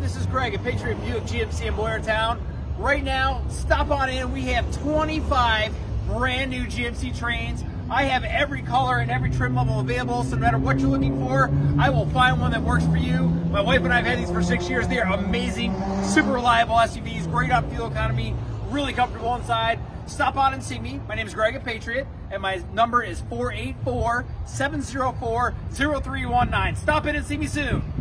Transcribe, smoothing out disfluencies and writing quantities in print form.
this is Greg at Patriot Buick GMC in Boyertown. Right now, stop on in. We have 25 brand new GMC Terrains. I have every color and every trim level available, so no matter what you're looking for, I will find one that works for you. My wife and I have had these for 6 years. They are amazing, super reliable SUVs, great on fuel economy, really comfortable inside. Stop on and see me. My name is Greg at Patriot, and my number is 484-704-0319. Stop in and see me soon.